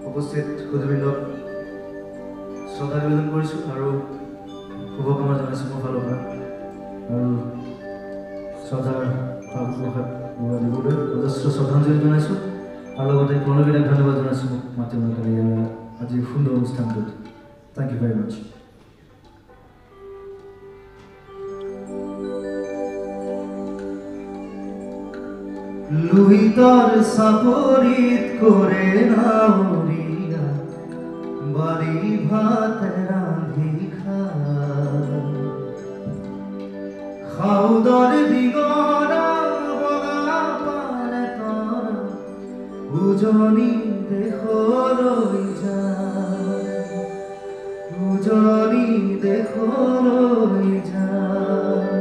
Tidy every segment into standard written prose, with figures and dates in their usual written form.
উপস্থিত সুধীবৃন্দক শ্ৰদ্ধা নিবেদন কৰিছোঁ আৰু শুভকামনা জনাইছোঁ মোৰ ফালৰ পৰা আৰু শ্ৰদ্ধাৰ প্ৰসাদ দিবলৈ যথেষ্ট শ্ৰদ্ধাঞ্জলি জনাইছোঁ আৰু লগতে প্ৰণৱীদাক ধন্যবাদ জনাইছোঁ মোক মাতি অনাৰ আজিৰ সুন্দৰ অনুষ্ঠানটোত। Thank you very much. লুইতৰ চাপৰিত কৰে নাৱৰীয়া বাৰী ভাত ৰান্ধি খাউদৰ দিগৰা বগা পালে তৰ উজনি দেশলৈ যায় উজনি দেশলৈ যায়।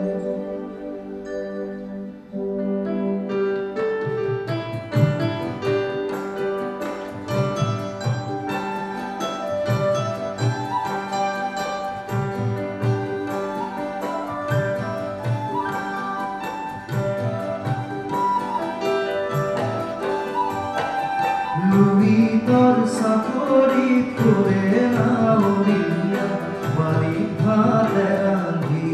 লুইতৰ চাপৰিত কৰে নাৱৰীয়া বাৰী ভাত ৰান্ধি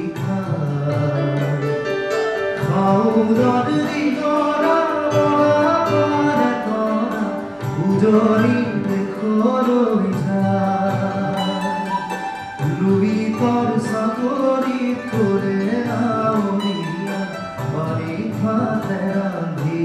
খাউদৰ দিগৰা বগা তৰা উজনি দেশলৈ যায়। লুইতৰ চাপৰিত কৰে নাৱৰীয়া বাৰী ভাত ৰান্ধি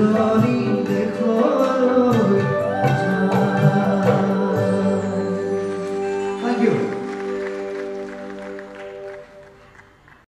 জনী